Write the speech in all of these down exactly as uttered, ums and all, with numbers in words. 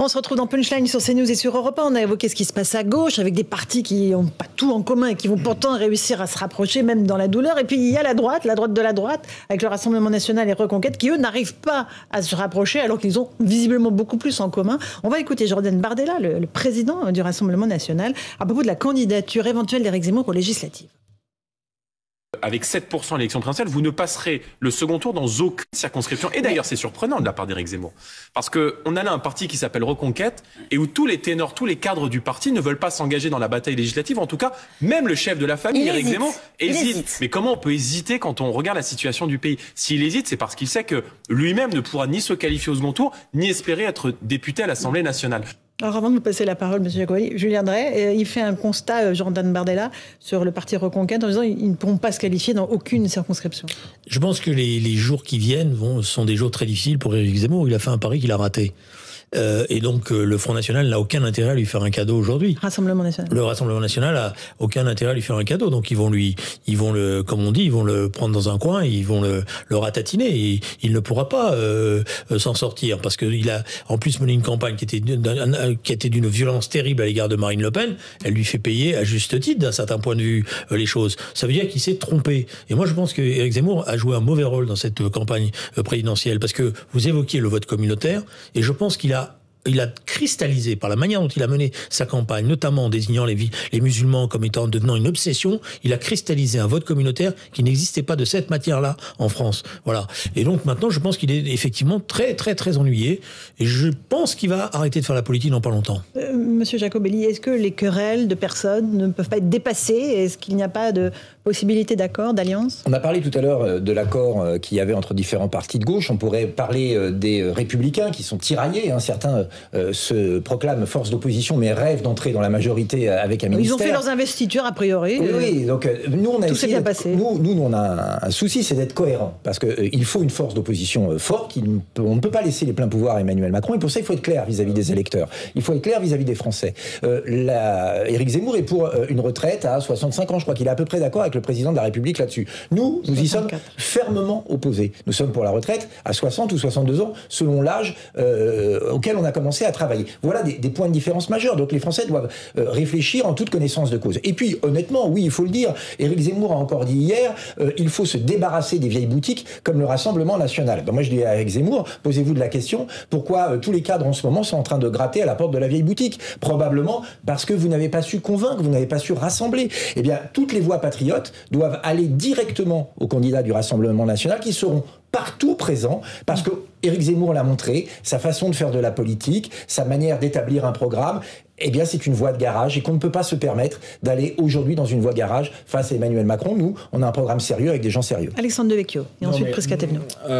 On se retrouve dans Punchline sur CNews et sur Europe un. On a évoqué ce qui se passe à gauche avec des partis qui n'ont pas tout en commun et qui vont pourtant réussir à se rapprocher même dans la douleur. Et puis il y a la droite, la droite de la droite, avec le Rassemblement national et Reconquête, qui eux n'arrivent pas à se rapprocher alors qu'ils ont visiblement beaucoup plus en commun. On va écouter Jordan Bardella, le, le président du Rassemblement national, à propos de la candidature éventuelle d'Éric Zemmour aux législatives. Avec sept pour cent à l'élection présidentielle, vous ne passerez le second tour dans aucune circonscription. Et d'ailleurs, c'est surprenant de la part d'Éric Zemmour. Parce qu'on a là un parti qui s'appelle Reconquête et où tous les ténors, tous les cadres du parti ne veulent pas s'engager dans la bataille législative. En tout cas, même le chef de la famille, Éric Zemmour, hésite. hésite. Mais comment on peut hésiter quand on regarde la situation du pays? S'il hésite, c'est parce qu'il sait que lui-même ne pourra ni se qualifier au second tour, ni espérer être député à l'Assemblée nationale. Alors avant de vous passer la parole, M. Jacobelli, Julien Drey, il fait un constat, Jordan Bardella, sur le parti Reconquête en disant qu'ils ne pourront pas se qualifier dans aucune circonscription. Je pense que les, les jours qui viennent vont, sont des jours très difficiles pour Éric Zemmour. Il a fait un pari qu'il a raté. Euh, et donc euh, le Front National n'a aucun intérêt à lui faire un cadeau aujourd'hui. Rassemblement National. Le Rassemblement National a aucun intérêt à lui faire un cadeau. Donc ils vont lui, ils vont le, comme on dit, ils vont le prendre dans un coin, et ils vont le, le ratatiner. Et il ne pourra pas euh, s'en sortir parce que il a en plus mené une campagne qui était d'une, qui était d'une violence terrible à l'égard de Marine Le Pen. Elle lui fait payer à juste titre, d'un certain point de vue, euh, les choses. Ça veut dire qu'il s'est trompé. Et moi je pense que Éric Zemmour a joué un mauvais rôle dans cette campagne présidentielle parce que vous évoquiez le vote communautaire et je pense qu'il a Il a cristallisé par la manière dont il a mené sa campagne, notamment en désignant les, les musulmans comme étant devenant une obsession. Il a cristallisé un vote communautaire qui n'existait pas de cette matière-là en France. Voilà. Et donc maintenant, je pense qu'il est effectivement très, très, très ennuyé. Et je pense qu'il va arrêter de faire la politique dans pas longtemps. Euh, Monsieur Jacobelli, est-ce que les querelles de personnes ne peuvent pas être dépassées? Est-ce qu'il n'y a pas de possibilité d'accord, d'alliance? On a parlé tout à l'heure de l'accord qu'il y avait entre différents partis de gauche. On pourrait parler des Républicains qui sont tiraillés. Hein. Certains Euh, se proclament force d'opposition mais rêvent d'entrer dans la majorité avec un ministère. Ils ont fait leurs investitures a priori. Oui, oui, donc euh, nous on a tout s'est bien passé. Nous, nous on a un, un souci, c'est d'être cohérent parce que euh, il faut une force d'opposition euh, forte. Il, on ne peut pas laisser les pleins pouvoirs à Emmanuel Macron et pour ça il faut être clair vis-à-vis des électeurs. Il faut être clair vis-à-vis des Français. Euh, la, Éric Zemmour est pour euh, une retraite à soixante-cinq ans. Je crois qu'il est à peu près d'accord avec le président de la République là-dessus. Nous, nous y sommes fermement opposés. Nous sommes pour la retraite à soixante ou soixante-deux ans selon l'âge euh, auquel on a commencé à travailler. Voilà des, des points de différence majeurs. Donc les Français doivent euh, réfléchir en toute connaissance de cause. Et puis, honnêtement, oui, il faut le dire, Éric Zemmour a encore dit hier, euh, il faut se débarrasser des vieilles boutiques comme le Rassemblement national. Ben, moi, je dis à Éric Zemmour, posez-vous de la question, pourquoi euh, tous les cadres en ce moment sont en train de gratter à la porte de la vieille boutique? Probablement parce que vous n'avez pas su convaincre, vous n'avez pas su rassembler. Eh bien, toutes les voix patriotes doivent aller directement aux candidats du Rassemblement national qui seront partout présents, parce que Éric Zemmour l'a montré, sa façon de faire de la politique, sa manière d'établir un programme, eh bien c'est une voie de garage et qu'on ne peut pas se permettre d'aller aujourd'hui dans une voie de garage face à Emmanuel Macron. Nous, on a un programme sérieux avec des gens sérieux. Alexandre Devecchio et non, ensuite Prisca Thévenot.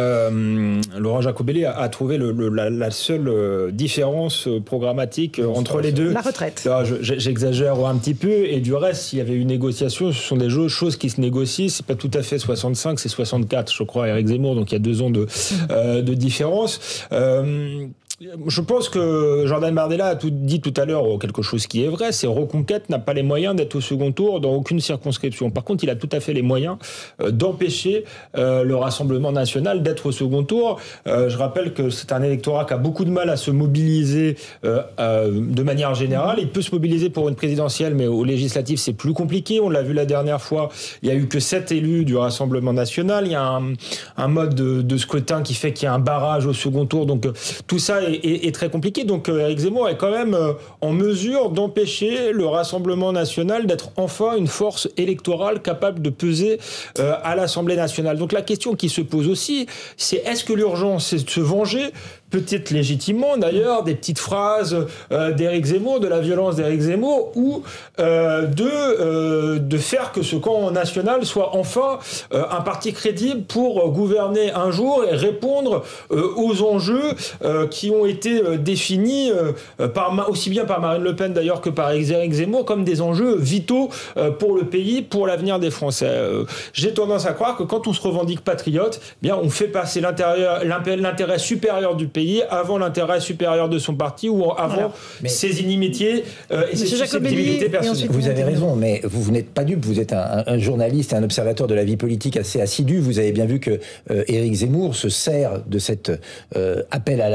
Euh, Laurent Jacobelli a, a trouvé le, le, la, la seule euh, différence programmatique euh, entre les deux. La retraite. Alors, je, j'exagère un petit peu et du reste, s'il y avait une négociation, ce sont des choses qui se négocient. C'est pas tout à fait soixante-cinq, c'est soixante-quatre, je crois, Éric Zemmour. Donc il y a deux ans de, euh, de différence. Euh, Je pense que Jordan Bardella a tout dit tout à l'heure quelque chose qui est vrai, c'est Reconquête n'a pas les moyens d'être au second tour dans aucune circonscription. Par contre, il a tout à fait les moyens euh, d'empêcher euh, le Rassemblement national d'être au second tour. Euh, je rappelle que c'est un électorat qui a beaucoup de mal à se mobiliser euh, euh, de manière générale. Il peut se mobiliser pour une présidentielle, mais aux législatives, c'est plus compliqué. On l'a vu la dernière fois, il y a eu que sept élus du Rassemblement national. Il y a un, un mode de, de scrutin qui fait qu'il y a un barrage au second tour. Donc, euh, tout ça est, est, est très compliqué. Donc euh, Éric Zemmour est quand même euh, en mesure d'empêcher le Rassemblement national d'être enfin une force électorale capable de peser euh, à l'Assemblée nationale. Donc la question qui se pose aussi, c'est est-ce que l'urgence, c'est de se venger ? Peut-être légitimement d'ailleurs, des petites phrases euh, d'Éric Zemmour, de la violence d'Éric Zemmour, ou euh, de, euh, de faire que ce camp national soit enfin euh, un parti crédible pour gouverner un jour et répondre euh, aux enjeux euh, qui ont été euh, définis euh, par, aussi bien par Marine Le Pen d'ailleurs que par Éric Zemmour comme des enjeux vitaux euh, pour le pays, pour l'avenir des Français. Euh, j'ai tendance à croire que quand on se revendique patriote, eh bien on fait passer l'intérêt supérieur du pays avant l'intérêt supérieur de son parti ou avant Alors, ses inimitiés euh, et ses susceptibilités personnelles. Vous avez raison, mais vous, vous n'êtes pas dupe. Vous êtes un, un journaliste et un observateur de la vie politique assez assidu. Vous avez bien vu que euh, Éric Zemmour se sert de cet euh, appel à l'alliance pour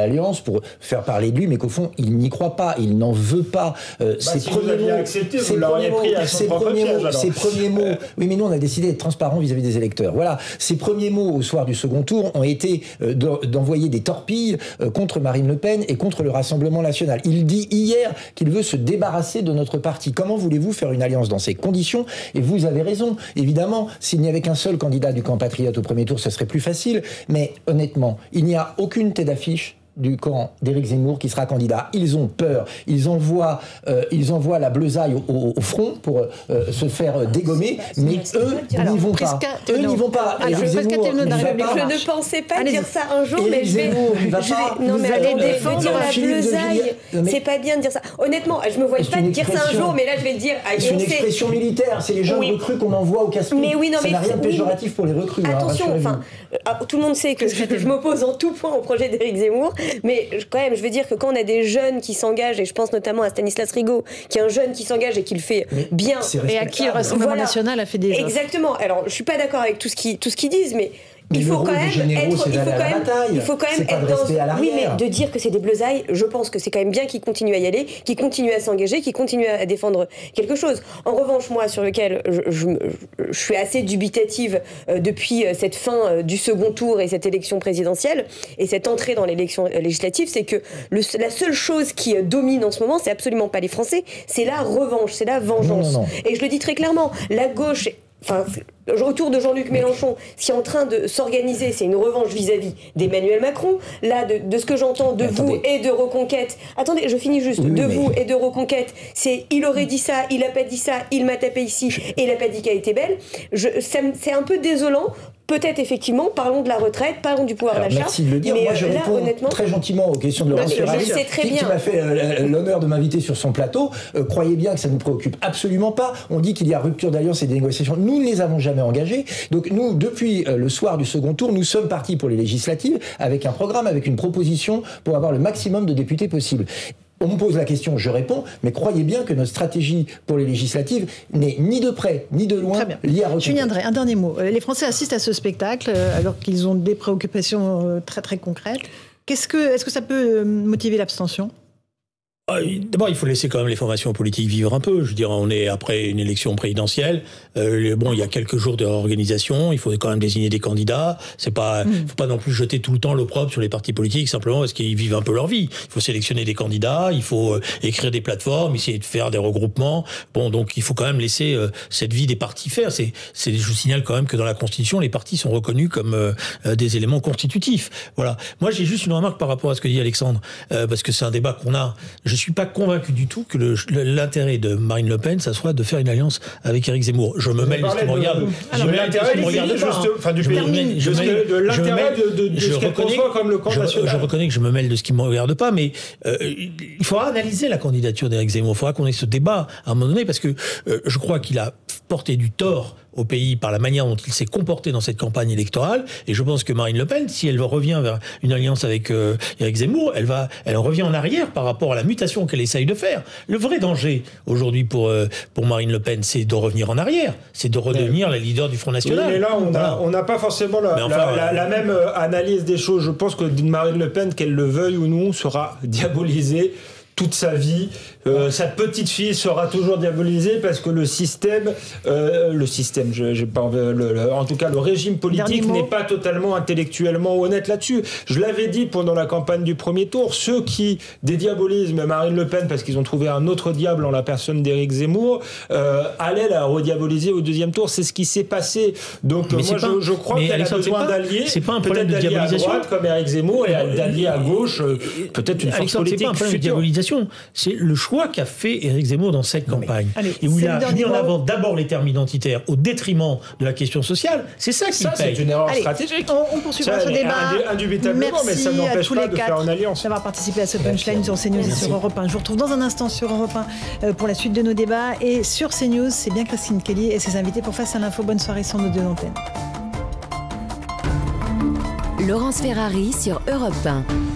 pour faire parler de lui, mais qu'au fond, il n'y croit pas, il n'en veut pas. Euh, bah, ses si premiers vous mots, accepté, ses vous l'auriez pris à son ses propre premiers piège, mots, alors. ses premiers mots. Euh... Oui, mais nous, on a décidé d'être transparent vis-à-vis des électeurs. Voilà, ses premiers mots au soir du second tour ont été euh, d'envoyer des torpilles euh, contre Marine Le Pen et contre le Rassemblement national. Il dit hier qu'il veut se débarrasser de notre parti. Comment voulez-vous faire une alliance dans ces conditions? Et vous avez raison. Évidemment, s'il n'y avait qu'un seul candidat du camp patriote au premier tour, ce serait plus facile. Mais honnêtement, il n'y a aucune tête d'affiche du camp d'Éric Zemmour qui sera candidat. Ils ont peur. Ils envoient, euh, ils envoient la bleusaille au, au, au front pour euh, se faire dégommer. Mais eux n'y vont pas. Eux n'y vont pas. Alors, Éric Zemmour, je, il va je pas. ne pensais pas Allez-y. dire ça un jour, Éric mais je vais. Zemmour, il va je vais- pas. non, Vous mais allez attendez, défendre de dire la Philippe de bleusaille, Villiers. Non, mais- c'est pas bien de dire ça. Honnêtement, je me voyais C'est pas une dire ça un expression. jour, mais là je vais le dire. Ah, C'est on une sait- expression militaire. C'est les jeunes Oui. recrues qu'on envoie au casse-pied. Mais oui, non, ça mais n'a rien de oui, péjoratif pour les recrues. hein, Attention, rassurez-vous. enfin, euh, ah, tout le monde sait que je, je m'oppose en tout point au projet d'Éric Zemmour, mais je- quand même, je veux dire que quand on a des jeunes qui s'engagent, et je pense notamment à Stanislas Rigaud, qui est un jeune qui s'engage et qui le fait Mais bien. c'est Et à qui le respectable. Rassemblement Voilà. national a fait des offres. Exactement. Alors, je suis pas d'accord avec tout ce qui tout ce qu'ils disent, mais Mais il le faut rôle quand des même généraux, être, c'est il faut d'aller à quand la même, bataille. il faut quand même C'est pas être de rester dans. à Oui, l'arrière. mais de dire que c'est des bleusailles, je pense que c'est quand même bien qu'ils continuent à y aller, qu'ils continuent à s'engager, qu'ils continuent à défendre quelque chose. En revanche, moi, sur lequel je, je, je suis assez dubitative euh, depuis euh, cette fin euh, du second tour et cette élection présidentielle et cette entrée dans l'élection législative, c'est que le, la seule chose qui euh, domine en ce moment, c'est absolument pas les Français, c'est la revanche, c'est la vengeance. Non, non, non. Et je le dis très clairement, la gauche. Enfin, autour de Jean-Luc Mélenchon, ce qui est en train de s'organiser, c'est une revanche vis-à-vis d'Emmanuel Macron. Là, de, de ce que j'entends de Mais vous attendez. et de Reconquête, attendez, je finis juste, Oui, de mais- vous et de Reconquête, c'est il aurait dit ça, il a pas dit ça, il m'a tapé ici, et il a pas dit qu'elle était belle. Je, ça me- c'est un peu désolant. Peut-être effectivement, parlons de la retraite, parlons du pouvoir Alors, d'achat. merci de le dire. Mais Moi, euh, je là, réponds honnêtement, très gentiment aux questions de Non, Laurence mais je Ferrari, sais très qui, qui bien. m'a fait euh, l'honneur de m'inviter sur son plateau. Euh, croyez bien que ça ne nous préoccupe absolument pas. On dit qu'il y a rupture d'alliance et des négociations. Nous ne les avons jamais engagées. Donc nous, depuis euh, le soir du second tour, nous sommes partis pour les législatives avec un programme, avec une proposition pour avoir le maximum de députés possible. On me pose la question, je réponds, mais croyez bien que notre stratégie pour les législatives n'est ni de près ni de loin Très bien. liée à Reconquête. Julien Drey, un dernier mot. Euh, Les Français assistent à ce spectacle euh, alors qu'ils ont des préoccupations euh, très très concrètes. Qu'est-ce que, est-ce que ça peut euh, motiver l'abstention ? Ah, D'abord, il faut laisser quand même les formations politiques vivre un peu. Je veux dire, on est après une élection présidentielle. Euh, bon, il y a quelques jours de réorganisation. Il faut quand même désigner des candidats. C'est pas, Mmh. faut pas non plus jeter tout le temps l'opprobre sur les partis politiques simplement parce qu'ils vivent un peu leur vie. Il faut sélectionner des candidats. Il faut euh, écrire des plateformes, essayer de faire des regroupements. Bon, donc il faut quand même laisser euh, cette vie des partis faire. C'est, c'est, je vous signale quand même que dans la Constitution, les partis sont reconnus comme euh, euh, des éléments constitutifs. Voilà. Moi, j'ai juste une remarque par rapport à ce que dit Alexandre, euh, parce que c'est un débat qu'on a. Je suis pas convaincu du tout que le, le, l'intérêt de Marine Le Pen, ça soit de faire une alliance avec Éric Zemmour. Je me mêle de ce qui me regarde. Alors, Je me mêle de ce l'intérêt qui me regarde juste, pas, hein. enfin, du Je me pays, mêle- je de, me mêle- de je me l'intérêt mêle- de, de, de je ce qu'elle reconnais- conçoit comme le camp je, national. je reconnais que je me mêle de ce qui me regarde pas, mais euh, il faudra analyser la candidature d'Éric Zemmour. Il faudra qu'on ait ce débat à un moment donné, parce que euh, je crois qu'il a porté du tort au pays par la manière dont il s'est comporté dans cette campagne électorale. Et je pense que Marine Le Pen, si elle revient vers une alliance avec euh, Éric Zemmour, elle va, elle revient en arrière par rapport à la mutation qu'elle essaye de faire. Le vrai danger aujourd'hui pour euh, pour Marine Le Pen, c'est de revenir en arrière, c'est de redevenir la leader du Front Oui, National. mais là, on Voilà. n'a on n'a pas forcément la, Mais enfin, la- la- euh, la même euh, analyse des choses. Je pense que Marine Le Pen, qu'elle le veuille ou non, sera diabolisée toute sa vie. Euh, sa petite fille sera toujours diabolisée parce que le système, euh, le système, je, j'ai pas, envie- le- le- en tout cas le régime politique Dernier mot. n'est pas totalement intellectuellement honnête là-dessus. Je l'avais dit pendant la campagne du premier tour, ceux qui dédiabolisent Marine Le Pen parce qu'ils ont trouvé un autre diable en la personne d'Éric Zemmour, euh, allaient la rediaboliser au deuxième tour. C'est ce qui s'est passé. Donc Mais moi c'est je, pas- je crois mais qu'elle a Alexandre, besoin c'est pas- d'alliés, c'est pas un peut-être problème de d'alliés à diabolisation. droite comme Éric Zemmour et d'alliés à gauche, euh, peut-être une force Alexandre, c'est politique pas un problème de future. diabolisation. C'est le choix qu'a fait Éric Zemmour dans cette campagne. allez, et où c'est il le a dernier mis en mot. avant d'abord les termes identitaires au détriment de la question sociale. C'est ça qui Ça, paye. c'est une erreur Allez, stratégique. on, on poursuivra Ça, ce débat. indu- indubitablement, Merci mais ça à n'empêche tous pas les de faire quatre une alliance. d'avoir participé à ce punchline sur CNews et sur Europe un. Je vous retrouve dans un instant sur Europe un euh, pour la suite de nos débats. Et sur CNews, c'est bien Christine Kelly et ses invités pour Face à l'info. Bonne soirée sur nos deux antennes. Laurence Ferrari sur Europe un.